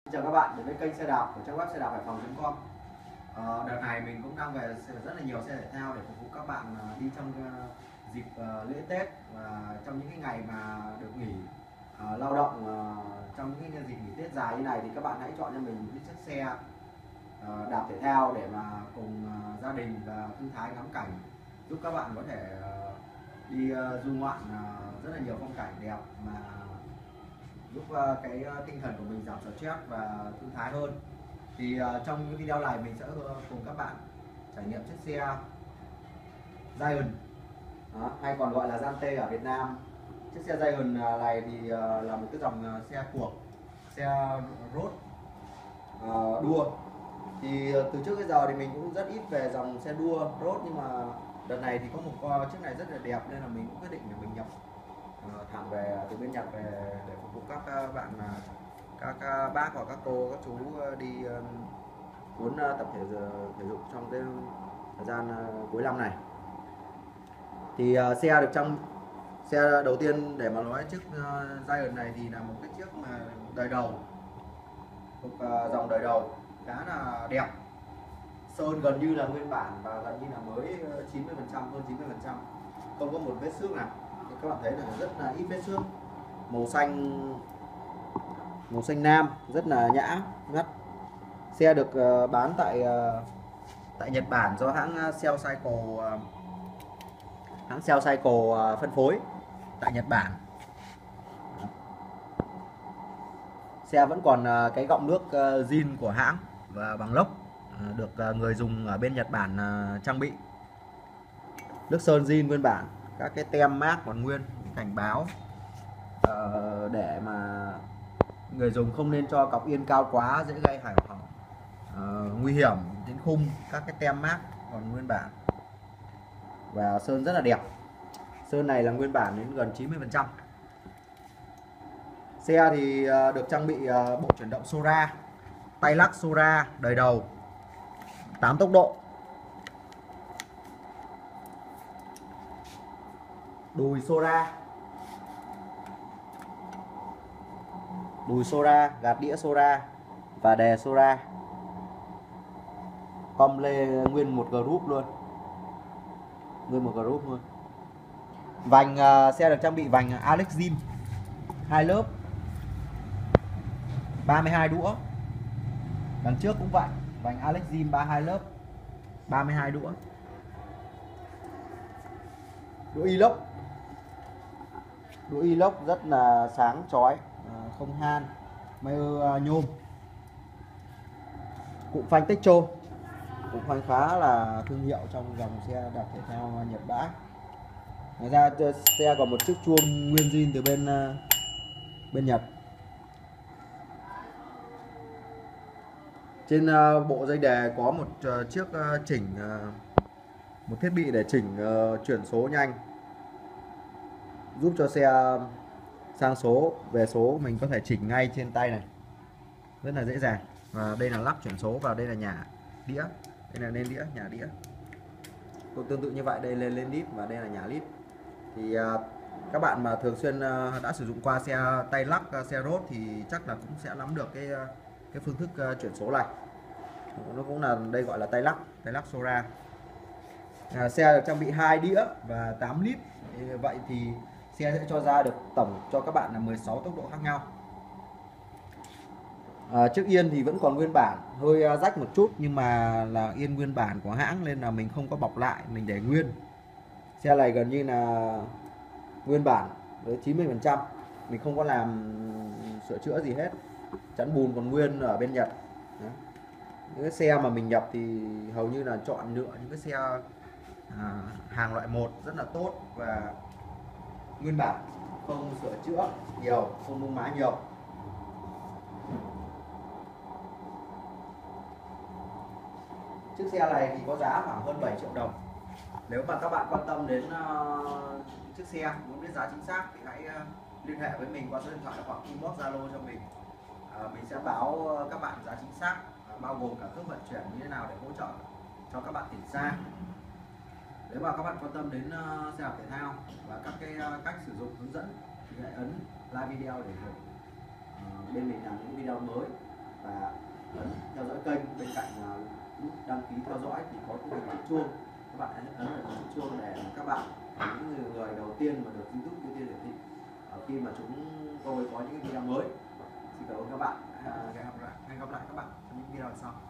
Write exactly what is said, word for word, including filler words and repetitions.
Chào các bạn đến với kênh xe đạp của trang web xe đạp hải phòng chấm com. Ờ, đợt này mình cũng đang về rất là nhiều xe thể thao để phục vụ các bạn đi trong dịp lễ Tết và trong những cái ngày mà được nghỉ uh, lao động uh, trong những cái dịp nghỉ Tết dài như này thì các bạn hãy chọn cho mình những chiếc xe uh, đạp thể thao để mà cùng uh, gia đình và thư thái ngắm cảnh, giúp các bạn có thể uh, đi uh, du ngoạn uh, rất là nhiều phong cảnh đẹp mà giúp uh, cái uh, tinh thần của mình giảm stress và thư thái hơn. Thì uh, trong những video này mình sẽ uh, cùng các bạn trải nghiệm chiếc xe Giant, đó, hay còn gọi là Giante ở Việt Nam. Chiếc xe Giant này thì uh, là một cái dòng uh, xe cuộc, xe road uh, đua. Thì uh, từ trước đến giờ thì mình cũng rất ít về dòng xe đua road, nhưng mà đợt này thì có một con chiếc này rất là đẹp nên là mình cũng quyết định để mình nhập uh, thẳng về từ bên Nhật về để phục vụ các uh, bạn, uh, các uh, bác hoặc các cô các chú uh, đi uh, muốn uh, tập thể thể dục trong cái thời gian uh, cuối năm này. Thì uh, xe được trong xe đầu tiên để mà nói chiếc uh, Giant này thì là một cái chiếc mà đời đầu, thuộc uh, dòng đời đầu, khá là đẹp, sơn gần như là nguyên bản và gần như là mới chín mươi phần trăm, hơn chín mươi phần trăm, không có một vết xước nào. Các bạn thấy là rất là ít vết xước, màu xanh màu xanh nam rất là nhã ngắt. Xe được uh, bán tại uh, tại Nhật Bản do hãng Cell Cycle uh, hãng Cell Cycle uh, phân phối tại Nhật Bản. Xe vẫn còn uh, cái gọng nước uh, zin của hãng và bằng lốc, uh, được uh, người dùng ở bên Nhật Bản uh, trang bị. Nước sơn zin nguyên bản, các cái tem mác còn nguyên, cảnh báo uh, để mà người dùng không nên cho cọc yên cao quá, dễ gây hỏng hỏng uh, nguy hiểm đến khung. Các cái tem mác còn nguyên bản và sơn rất là đẹp. Sơn này là nguyên bản đến gần chín mươi phần trăm. Xe thì uh, được trang bị uh, bộ chuyển động Sora, tay lắc Sora đời đầu, tám tốc độ, đùi Sora, đùi Sora, gạt đĩa Sora và đè Sora, com lê nguyên một group luôn, nguyên một group luôn. Vành uh, xe được trang bị vành Alex Zim hai lớp, ba mươi hai đũa. Đằng trước cũng vậy, vành Alex Zim ba mươi hai lớp, ba mươi hai đũa. Đũa inox, đũa inox rất là sáng chói, không han, Mayer nhôm. Cụm phanh Techo, cụm phanh khá là thương hiệu trong dòng xe đạp thể thao Nhật Bản. Ngoài ra xe còn một chiếc chuông nguyên zin từ bên bên Nhật. Trên uh, bộ dây đề có một uh, chiếc uh, chỉnh uh, một thiết bị để chỉnh uh, chuyển số nhanh, giúp cho xe sang số về số mình có thể chỉnh ngay trên tay này, rất là dễ dàng. Và đây là lắp chuyển số vào, đây là nhả đĩa, đây là lên đĩa, nhả đĩa. Cũng tương tự như vậy, đây lên lên lít và đây là nhả lít. Thì uh, các bạn mà thường xuyên uh, đã sử dụng qua xe tay lắc, uh, xe road thì chắc là cũng sẽ nắm được cái uh, cái phương thức uh, chuyển số này. Nó cũng là đây gọi là tay lắc, tay lắc Sora. À, xe được trang bị hai đĩa và tám lít. Vậy thì xe sẽ cho ra được tổng cho các bạn là mười sáu tốc độ khác nhau. À, chiếc yên thì vẫn còn nguyên bản, hơi rách một chút nhưng mà là yên nguyên bản của hãng nên là mình không có bọc lại, mình để nguyên. Xe này gần như là nguyên bản với chín mươi phần trăm, mình không có làm sửa chữa gì hết. Chắn bùn còn nguyên ở bên Nhật. Đấy. Những cái xe mà mình nhập thì hầu như là chọn lựa những cái xe à, hàng loại một rất là tốt và nguyên bản, không sửa chữa nhiều, không nung má nhiều. Chiếc xe này thì có giá khoảng hơn bảy triệu đồng. Nếu mà các bạn quan tâm đến uh, chiếc xe, muốn biết giá chính xác thì hãy uh, liên hệ với mình qua số điện thoại hoặc inbox Zalo cho mình. Uh, mình sẽ báo các bạn giá chính xác, uh, bao gồm cả cước vận chuyển như thế nào để hỗ trợ cho các bạn tỉnh xa. Nếu mà các bạn quan tâm đến uh, xe đạp thể thao và các cái uh, cách sử dụng hướng dẫn thì hãy ấn like video để ủng hộ uh, bên mình làm những video mới. và ấn theo dõi kênh. Bên cạnh nút đăng ký theo dõi thì có cái hình chuông, các bạn hãy ấn vào hình chuông để các bạn những người, người đầu tiên mà được YouTube ưu tiên hiển thị khi mà chúng tôi có những video mới. Xin cảm ơn các bạn. Hẹn gặp lại hẹn gặp lại các bạn trong những video sau.